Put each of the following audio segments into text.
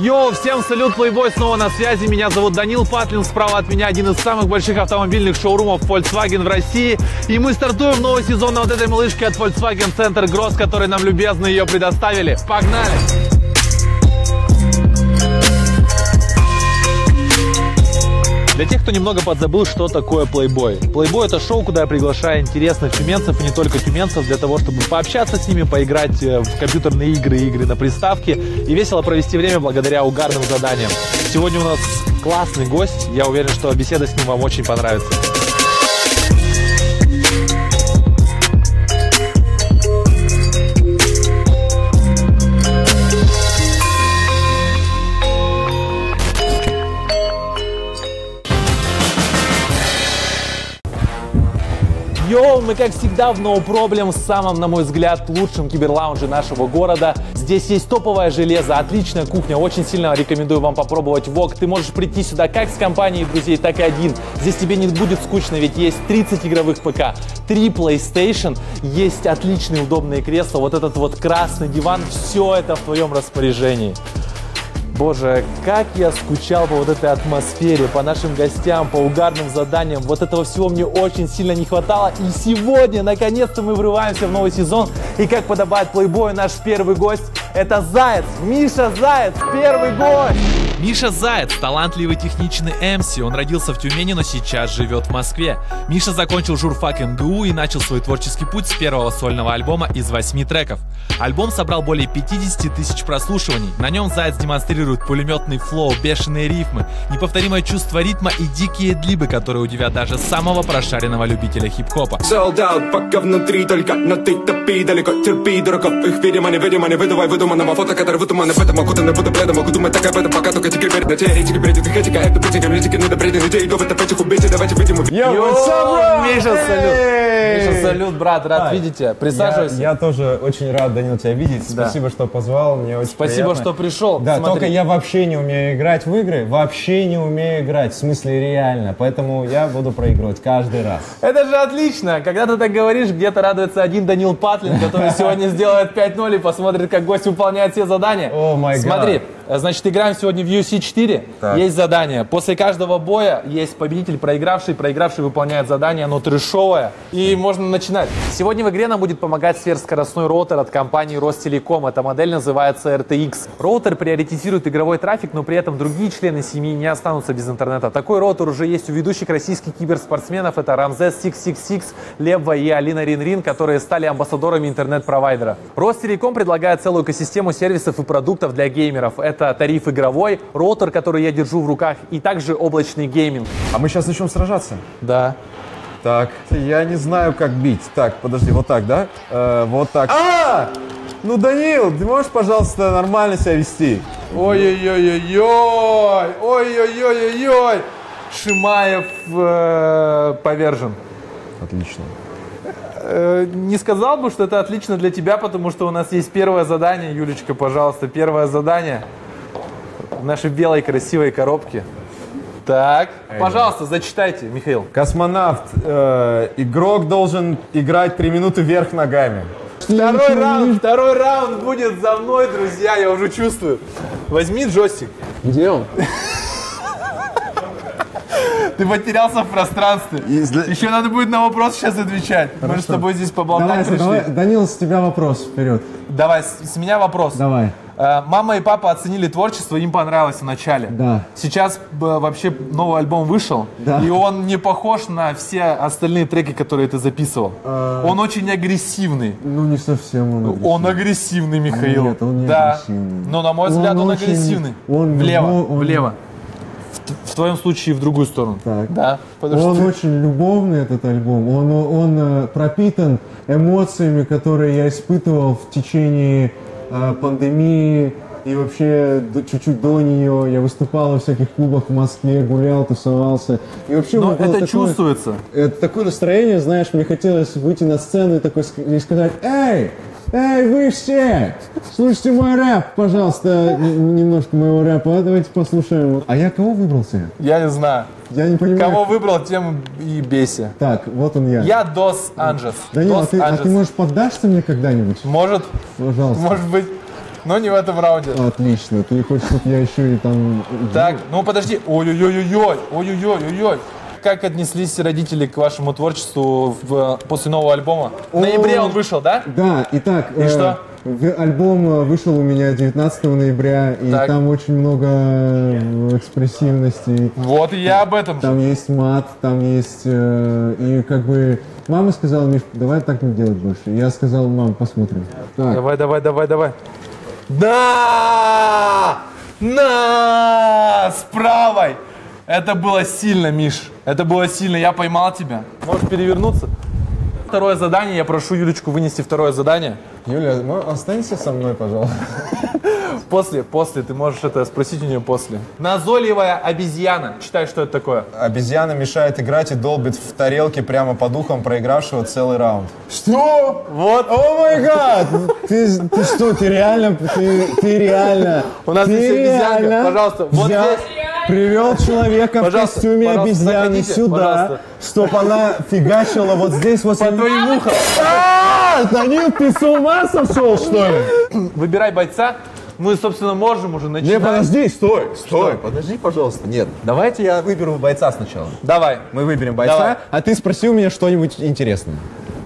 Йоу, всем салют, Playboy снова на связи. Меня зовут Данил Патлин, справа от меня один из самых больших автомобильных шоурумов Volkswagen в России. И мы стартуем новый сезон на вот этой малышке от Volkswagen Center Gross, которые нам любезно ее предоставили. Погнали! Для тех, кто немного подзабыл, что такое Playboy. Playboy — это шоу, куда я приглашаю интересных тюменцев и не только тюменцев для того, чтобы пообщаться с ними, поиграть в компьютерные игры, игры на приставке и весело провести время благодаря угарным заданиям. Сегодня у нас классный гость, я уверен, что беседа с ним вам очень понравится. Йоу, мы как всегда в No Problem, в самом, на мой взгляд, лучшем киберлаунже нашего города. Здесь есть топовое железо, отличная кухня, очень сильно рекомендую вам попробовать вок. Ты можешь прийти сюда как с компанией друзей, так и один. Здесь тебе не будет скучно, ведь есть 30 игровых ПК, 3 PlayStation, есть отличные удобные кресла, вот этот вот красный диван, все это в твоем распоряжении. Боже, как я скучал по вот этой атмосфере, по нашим гостям, по угарным заданиям. Вот этого всего мне очень сильно не хватало. И сегодня, наконец-то, мы врываемся в новый сезон. И как подобает Playboy, наш первый гость — это Заяц. Миша Заяц, первый гость! Миша Заяц – талантливый техничный МС. Он родился в Тюмени, но сейчас живет в Москве. Миша закончил журфак МГУ и начал свой творческий путь с первого сольного альбома из 8 треков. Альбом собрал более 50 тысяч прослушиваний. На нем Заяц демонстрирует пулеметный флоу, бешеные рифмы, неповторимое чувство ритма и дикие длибы, которые удивят даже самого прошаренного любителя хип-хопа. Солдат, пока внутри только, но ты топи далеко, терпи, дураков. Их видимо, не выдавай выдуманного фото, которое выдумано в этом. Окутаны буду бредом, могу думать так об этом, пока только теперь перед на теоретике, перед этика, это быть аналитики, недопреданный идеи, го в это пачек убейте, давайте выйдем. Миша, салют! Миша, салют, брат, рад видеть тебя. Присаживайся. Я тоже очень рад, Данил, тебя видеть. Спасибо, что позвал, мне очень Спасибо, приятно. что пришел. Да, Смотри. только я вообще не умею играть в игры, вообще не умею играть, в смысле реально, поэтому я буду проигрывать каждый раз. Это же отлично! Когда ты так говоришь, где-то радуется один Данил Патлин, который сегодня сделает 5-0 и посмотрит, как гость выполняет все задания. О май гад. Смотри, значит, играем сегодня в UFC 4, есть задание. После каждого боя есть победитель, проигравший выполняет задание, оно трешовое, и можно начинать. Сегодня в игре нам будет помогать сверхскоростной роутер от компании Ростелеком. Эта модель называется RTX. Роутер приоритизирует игровой трафик, но при этом другие члены семьи не останутся без интернета. Такой роутер уже есть у ведущих российских киберспортсменов. Это Рамзес 666, Левва и Алина Рин-Рин, которые стали амбассадорами интернет-провайдера. Ростелеком предлагает целую экосистему сервисов и продуктов для геймеров. Это тариф игровой, роутер, который я держу в руках, и также облачный гейминг. А мы сейчас начнем сражаться? Да. Так, я не знаю, как бить. Так, подожди, вот так, да? Вот так. Ну, Данил, ты можешь, пожалуйста, нормально себя вести? Ой-ой-ой-ой-ой! Ой-ой-ой-ой-ой! Шимаев повержен. Отлично. Не сказал бы, что это отлично для тебя, потому что у нас есть первое задание. Юлечка, пожалуйста, первое задание в нашей белой красивой коробке. Так, пожалуйста, зачитайте, Михаил. Космонавт, игрок должен играть 3 минуты вверх ногами. Второй раунд будет за мной, друзья, я уже чувствую. Возьми джойстик. Где он? Ты потерялся в пространстве. Еще надо будет на вопрос сейчас отвечать. Мы же с тобой здесь поболтать пришли. Данил, с тебя вопрос, вперед. Давай, с меня вопрос. Давай. Мама и папа оценили творчество, им понравилось вначале. Да. Сейчас вообще новый альбом вышел, да. И он не похож на все остальные треки, которые ты записывал. Он очень агрессивный. Ну, не совсем он агрессивный. Он агрессивный, Михаил. Нет, он не да. агрессивный. Но, на мой взгляд, он агрессивный. Влево. В твоем случае в другую сторону. Так. Да, он очень любовный, этот альбом. Он пропитан эмоциями, которые я испытывал в течение пандемии и вообще чуть-чуть до нее. Я выступал во всяких клубах в Москве, гулял, тусовался. И вообще но это такое, чувствуется. Это такое настроение, знаешь, мне хотелось выйти на сцену и сказать: «Эй! Эй, вы все! Слушайте мой рэп, пожалуйста, немножко моего рэпа, давайте послушаем». А я кого выбрал себе? Я не знаю. Я не понимаю. Кого выбрал, тем и бейся. Так, вот он я. Я Дос Анджес. Данил, а ты можешь поддашься мне когда-нибудь? Может. Пожалуйста. Может быть. Но не в этом раунде. Отлично. Ты хочешь, чтобы я еще и там... Так, ну подожди. Ой-ой-ой-ой-ой. Ой-ой-ой-ой-ой. Как отнеслись родители к вашему творчеству после нового альбома? В ноябре он вышел, да? Да, итак, И что? Альбом вышел у меня 19 ноября, и Так. там очень много экспрессивности. Вот и я об этом же. Там есть мат, там есть... и как бы... Мама сказала: Миш, давай так не делать больше. Я сказал: мам, посмотрим. Так. Давай. Да! На! С правой! Это было сильно, Миш. Это было сильно. Я поймал тебя. Можешь перевернуться? Второе задание. Я прошу Юлечку вынести второе задание. Юля, останься со мной, пожалуйста. После. Ты можешь это спросить у нее после. Назойливая обезьяна. Читай, что это такое. Обезьяна мешает играть и долбит в тарелке прямо по духам проигравшего целый раунд. Что? Вот. О май гад! Ты что, ты реально... Ты реально... У нас ты здесь обезьянка. реально Пожалуйста, вот взял, здесь. привел человека Пожалуйста, в костюме пожалуйста, обезьяны заходите, сюда, пожалуйста. чтоб она фигачила вот здесь вот. По твоим ухам. Данил, ты с ума сошел, что ли? Выбирай бойца. Мы, собственно, можем уже начинать. Не, подожди, стой. Подожди, пожалуйста. Нет, давайте я выберу бойца сначала. Давай. Мы выберем бойца. Давай. А ты спроси у меня что-нибудь интересное.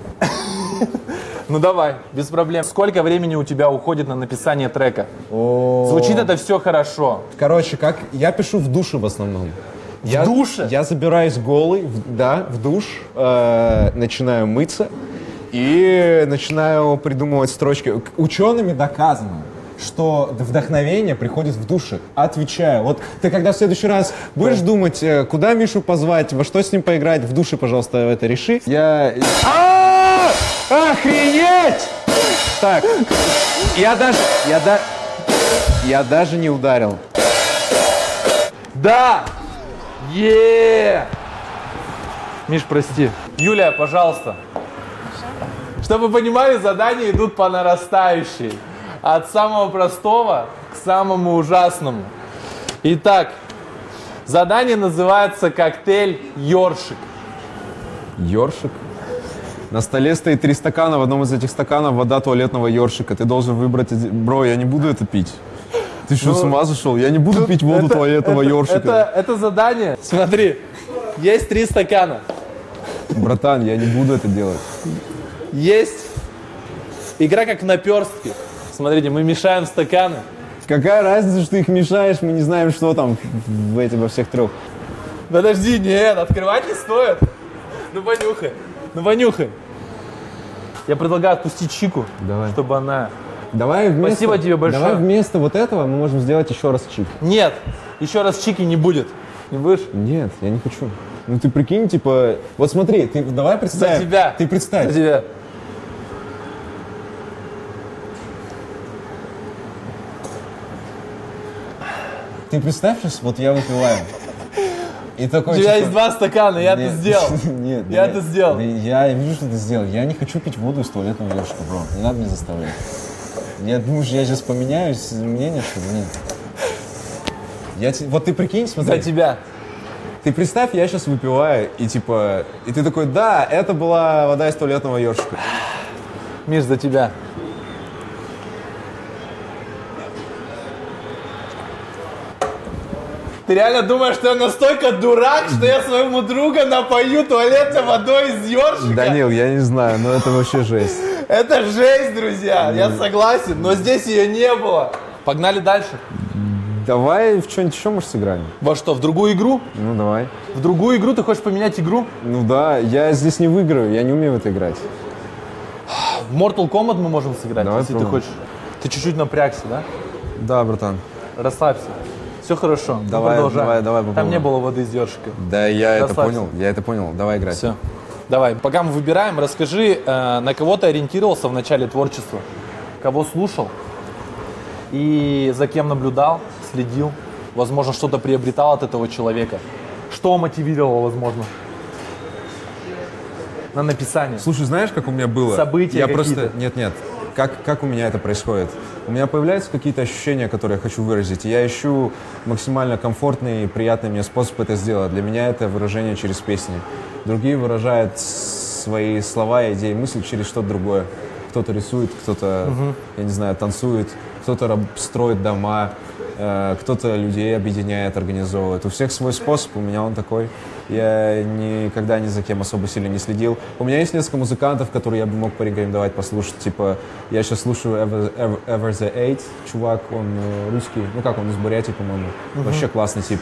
Ну давай, без проблем. Сколько времени у тебя уходит на написание трека? Звучит это все хорошо. Короче, как я пишу в душе в основном. В душе? Я забираюсь голый, в душ, начинаю мыться и начинаю придумывать строчки. Учеными доказано, что вдохновение приходит в душе. Отвечаю. Вот ты когда в следующий раз будешь думать, куда Мишу позвать, во что с ним поиграть, в душе, пожалуйста, это реши. Охренеть! Так, я даже не ударил. Да! Миш, прости. Юлия, пожалуйста. Чтобы вы понимали, задания идут по нарастающей. От самого простого к самому ужасному. Итак, задание называется «Коктейль Ёршик». Ёршик? На столе стоит 3 стакана, в одном из этих стаканов вода туалетного ёршика. Ты должен выбрать... Бро, я не буду это пить. Ты что, с ума зашел? Я не буду пить воду туалетного ёршика. Это задание. Смотри, есть 3 стакана. Братан, я не буду это делать. Есть игра как в наперстки. Смотрите, мы мешаем стаканы. Какая разница, что ты их мешаешь, мы не знаем, что там во всех 3. Подожди, нет, открывать не стоит. Ну понюхай. Я предлагаю отпустить Чику, Давай. чтобы она... Давай вместо, Спасибо тебе большое. Давай вместо вот этого мы можем сделать еще раз чик. Нет, еще раз Чики не будет. Не будешь? Нет, я не хочу. Ну ты прикинь, типа... Вот смотри, ты давай представь. За тебя. Ты представь. За тебя. Ты представь сейчас, вот я выпиваю. И такой, У тебя типа, есть 2 стакана, я это нет, сделал. Нет, Я нет. это сделал. Да я вижу, что ты сделал. Я не хочу пить воду из туалетного ёршика, бро. Не надо меня заставлять. Я думаю, что я сейчас поменяюсь мнение, что ли? Нет. Вот ты прикинь, смотри. За тебя. Ты представь, я сейчас выпиваю, и типа... И ты такой: да, это была вода из туалетного ёршика. Миш, за тебя. Ты реально думаешь, что я настолько дурак, что я своему другу напою туалетной водой из ёршика? Данил, я не знаю, но это вообще жесть. Это жесть, друзья, я согласен, но здесь ее не было. Погнали дальше. Давай в что-нибудь еще, может, сыграем? Во что, в другую игру? Ну, давай. В другую игру? Ты хочешь поменять игру? Ну да, я здесь не выиграю, я не умею в это играть. В Mortal Kombat мы можем сыграть, Давай если ты пробуем. хочешь. Ты чуть-чуть напрягся, да? Да, братан. Расслабься. Все хорошо. Мы Давай, продолжаем. давай Там попробуем. не было воды из ёршика. Да, я Расслабься. это понял. Давай играть. Все. Давай, пока мы выбираем, расскажи, на кого ты ориентировался в начале творчества, кого слушал и за кем наблюдал, следил, возможно, что-то приобретал от этого человека, что мотивировало, возможно, на написание. Слушай, знаешь, как у меня было? События я какие-то. просто... Нет. Как у меня это происходит? У меня появляются какие-то ощущения, которые я хочу выразить, и я ищу максимально комфортный и приятный мне способ это сделать. Для меня это выражение через песни. Другие выражают свои слова, идеи, мысли через что-то другое. Кто-то рисует, кто-то, я не знаю, танцует, кто-то строит дома, кто-то людей объединяет, организовывает. У всех свой способ, у меня он такой. Я никогда ни за кем особо сильно не следил. У меня есть несколько музыкантов, которые я бы мог порекомендовать послушать. Типа, я сейчас слушаю Ever the Eight, чувак, он русский, ну как, он из Бурятии, по-моему. Вообще классный тип.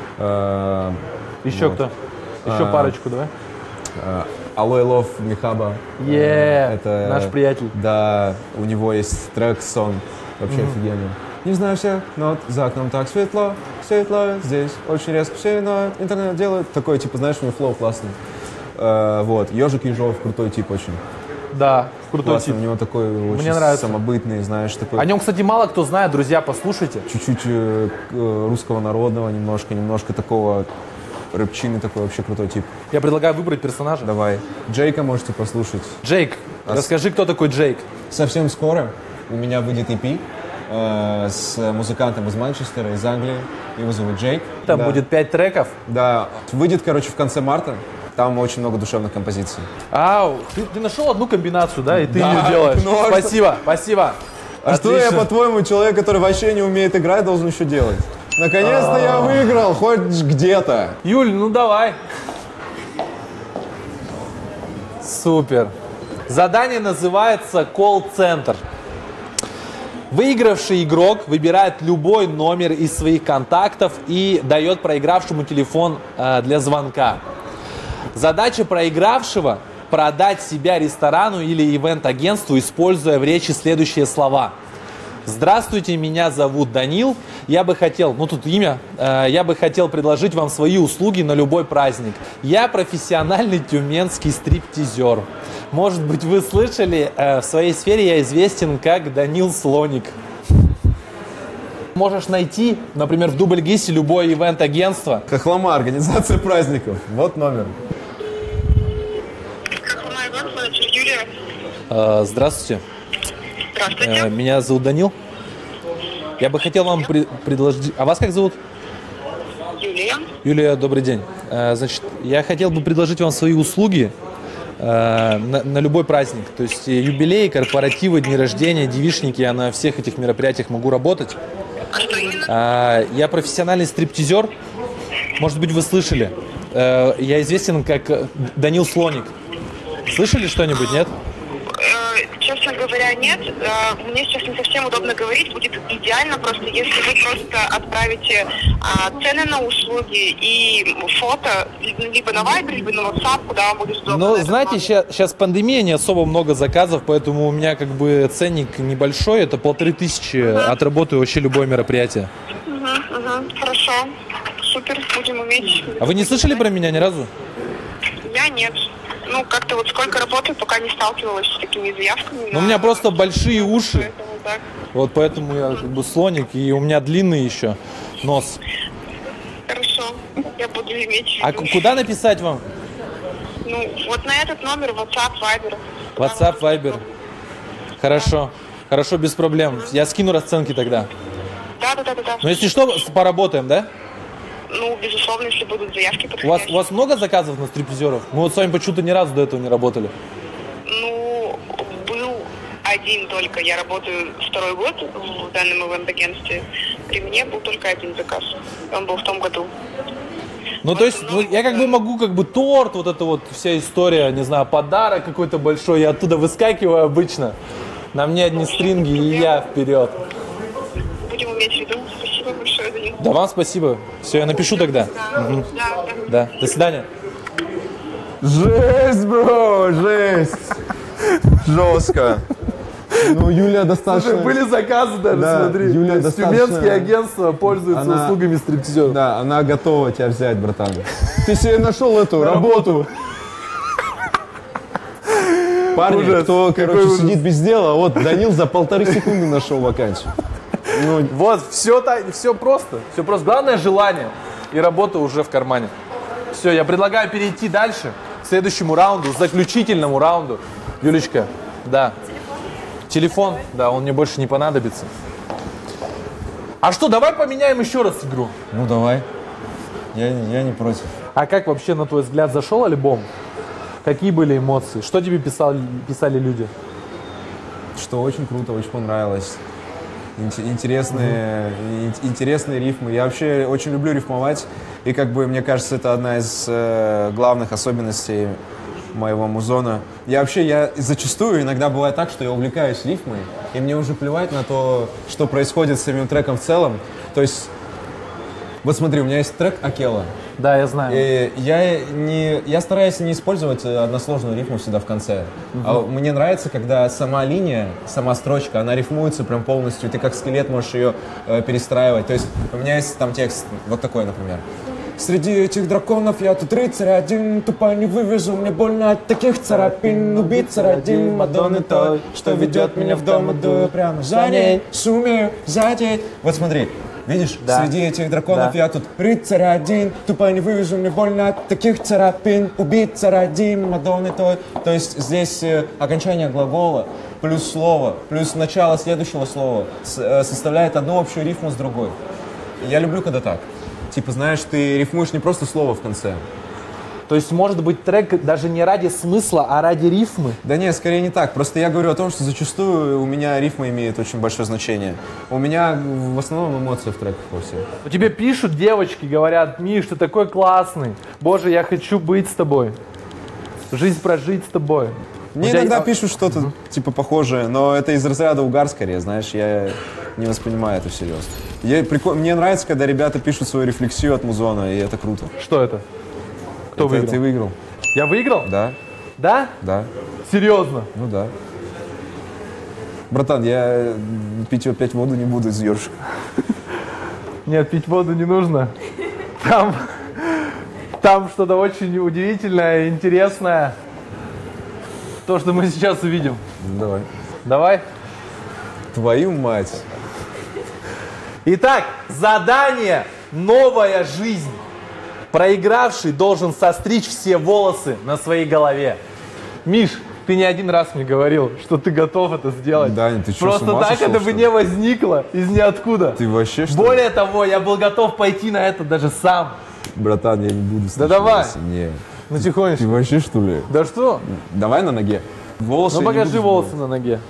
Еще вот. кто? Еще парочку, давай. Алой Лов Михаба. Это наш приятель. Да, у него есть трек, сон, вообще офигенный. Не знаю все, но за окном так светло, здесь очень резко все, но интернет делает. Такой, типа, знаешь, у него флоу классный. Вот, Ежик Ежов, крутой тип очень. Да, крутой Классный, тип. у него такой очень Мне нравится. самобытный, знаешь, такой. О нем, кстати, мало кто знает, друзья, послушайте. Чуть-чуть русского народного, немножко такого рэпчины, такой вообще крутой тип. Я предлагаю выбрать персонажа. Давай. Джейка можете послушать. Джейк, расскажи, кто такой Джейк. Совсем скоро у меня выйдет EP с музыкантом из Манчестера, из Англии. Его зовут Джейк. Там Да. будет 5 треков. Да, выйдет, короче, в конце марта. Там очень много душевных композиций. Ау, ты нашел одну комбинацию, да, и ты Да, ее делаешь. ну, а Спасибо, спасибо. А что я, Отлично. по-твоему, человек, который вообще не умеет играть, должен еще делать? Наконец-то я выиграл, хоть где-то. Юль, ну давай. Супер. Задание называется колл-центр. Выигравший игрок выбирает любой номер из своих контактов и дает проигравшему телефон для звонка. Задача проигравшего – продать себя ресторану или ивент-агентству, используя в речи следующие слова. Здравствуйте, меня зовут Данил. Я бы хотел, ну тут имя, я бы хотел предложить вам свои услуги на любой праздник. Я профессиональный тюменский стриптизер. Может быть, вы слышали, в своей сфере я известен как Данил Слоник. Можешь найти, например, в Дубльгисе любое ивент-агентство. Хохлома, организация праздников. Вот номер. Юлия. Здравствуйте. Здравствуйте. Меня зовут Данил. Я бы хотел вам предложить... А вас как зовут? Юлия. Юлия, добрый день. Значит, я хотел бы предложить вам свои услуги на любой праздник. То есть юбилеи, корпоративы, дни рождения, девичники. Я на всех этих мероприятиях могу работать. А что именно? Я профессиональный стриптизер. Может быть, вы слышали. Я известен как Данил Слоник. Слышали что-нибудь, нет? Честно говоря, нет. Мне сейчас не совсем удобно говорить. Будет идеально просто, если вы просто отправите цены на услуги и фото либо на Viber, либо на WhatsApp, куда вам будет удобно. Ну, знаете, сейчас пандемия, не особо много заказов, поэтому у меня как бы ценник небольшой. Это 1500. Отработаю вообще любое мероприятие. Хорошо. Супер. Будем уметь. А вы не слышали про меня ни разу? Я нет. Ну, как-то вот сколько работаю, пока не сталкивалась с такими заявками. Ну, у меня просто большие уши. Поэтому так. Вот поэтому я как бы слоник, и у меня длинный еще нос. Хорошо. Я буду иметь в А виду. куда написать вам? Ну, вот на этот номер WhatsApp, Viber. WhatsApp, Viber. Хорошо. Хорошо, без проблем. Я скину расценки тогда. Да. Но если что, поработаем, да? Ну, безусловно, если будут заявки У подходящие. вас много заказов на стриптизеров? Мы вот с вами почему-то ни разу до этого не работали. Ну, был один только. Я работаю второй год в данном ивент-агентстве. При мне был только один заказ. Он был в том году. Ну, то есть, ну, я как бы могу, как бы торт, вот эта вот вся история, не знаю, подарок какой-то большой, я оттуда выскакиваю обычно. На мне одни стринги, и я вперед. Будем иметь в виду. Спасибо большое, Данил. Да вам спасибо. Все, я напишу тогда. Мгм. Да, до свидания. Жесть, бро, жесть. Жестко. Ну, Юлия достаточно... Были заказы даже, Да, смотри. Юлия То есть достаточно- тюменские агентства пользуются Она- услугами стриптизеров. Да, она готова тебя взять, братан. Ты себе нашел эту работу. Парни, Ужас. кто, Какой короче, ужас. сидит без дела, вот Данил за 1,5 секунды нашел вакансию. Ну, Вот, все просто. Все просто. Главное желание. И работа уже в кармане. Все, я предлагаю перейти дальше, к следующему раунду, заключительному раунду. Юлечка, да. Телефон, да, он мне больше не понадобится. А что, давай поменяем еще раз игру. ну давай. Я не против. А как вообще, на твой взгляд, зашел альбом? Какие были эмоции? Что тебе писали люди? Что очень круто, очень понравилось. интересные рифмы. Я вообще очень люблю рифмовать, и как бы мне кажется, это одна из главных особенностей моего музона. Я зачастую иногда бывает так, что я увлекаюсь рифмой, и мне уже плевать на то, что происходит с самим треком в целом. То есть, вот смотри, у меня есть трек «Акела». Да, я знаю. И я стараюсь не использовать односложную рифму всегда в конце. А мне нравится, когда сама линия, сама строчка, она рифмуется прям полностью, и ты как скелет можешь ее перестраивать. То есть у меня есть там текст вот такой, например. Среди этих драконов я тут рыцарь один, тупо не вывезу, мне больно от таких царапин. Убийца родим Мадонны той, что ведет меня в дом, иду прямо за ней, сумею задеть. Вот смотри. Видишь, да. Среди этих драконов я тут рыцарь один, тупо не вывезу, мне больно от таких царапин. Убийца родим Мадонны той. То есть здесь окончание глагола плюс слово, плюс начало следующего слова составляет одну общую рифму с другой. Я люблю, когда так. Типа, знаешь, ты рифмуешь не просто слово в конце. То есть, может быть, трек даже не ради смысла, а ради рифмы? Да нет, скорее не так. Просто я говорю о том, что зачастую у меня рифма имеет очень большое значение. У меня в основном эмоции в треках вовсе. Тебе пишут девочки, говорят: Миш, ты такой классный. Боже, я хочу быть с тобой. Жизнь прожить с тобой. Мне иногда пишут что-то типа похожее, но это из разряда угар скорее, знаешь, я не воспринимаю это всерьез. Мне нравится, когда ребята пишут свою рефлексию от музона, и это круто. Что это? Кто выиграл? Ты выиграл. Я выиграл? Да. Да? Да. Серьезно? Ну да. Братан, я пить опять воду не буду из ёршика. Нет, пить воду не нужно. Там что-то очень удивительное, интересное. То, что мы сейчас увидим. Давай. Давай. Твою мать. Итак, задание «Новая жизнь». Проигравший должен состричь все волосы на своей голове. Миш, ты не один раз мне говорил, что ты готов это сделать. Да, ты что, просто так это бы не возникло из ниоткуда. Ты вообще что? Более того, я был готов пойти на это даже сам. Братан, я не буду. Да давай. Не. Ну тихонечко. Ты вообще что ли? Да что? Давай на ноге. Волосы. Ну покажи волосы на ноге.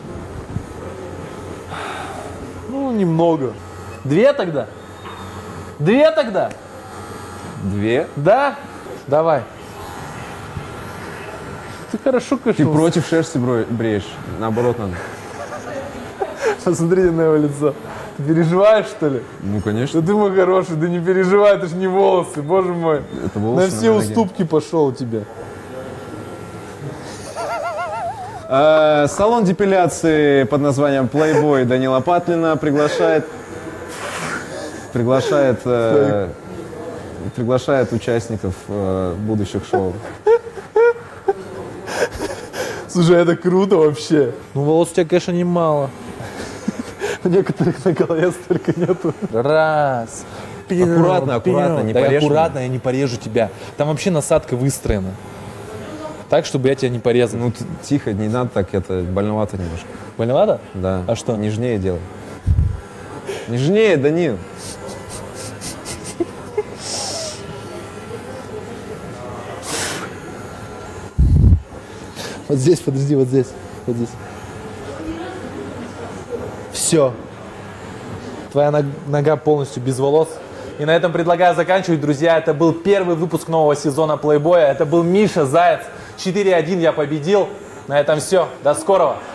Ну, немного. 2 тогда? 2 тогда? 2? Да? Давай. Ты хорошо кашился. Ты против шерсти бреешь. Наоборот надо. Посмотрите на его лицо. Ты переживаешь, что ли? Ну, конечно. Да ты мой хороший, да не переживай, это ж не волосы, боже мой. Это волосы на все уступки пошел у тебя. Салон депиляции под названием Playboy Данила Патлина приглашает участников будущих шоу. Слушай, это круто вообще. Ну, волос у тебя, конечно, немало. У некоторых на голове столько нету. Раз. Аккуратно, не порежь. Аккуратно, я не порежу тебя. Там вообще насадка выстроена. Так, чтобы я тебя не порезал. Ну, тихо, не надо так, это больновато немножко. Больновато? Да. А что? Нежнее делай. Нежнее, Данил. Вот здесь, подожди, вот здесь. Вот здесь. Все. Твоя нога полностью без волос. И на этом предлагаю заканчивать, друзья. Это был первый выпуск нового сезона Playboy. Это был Миша Заяц. 4-1 я победил. На этом все. До скорого.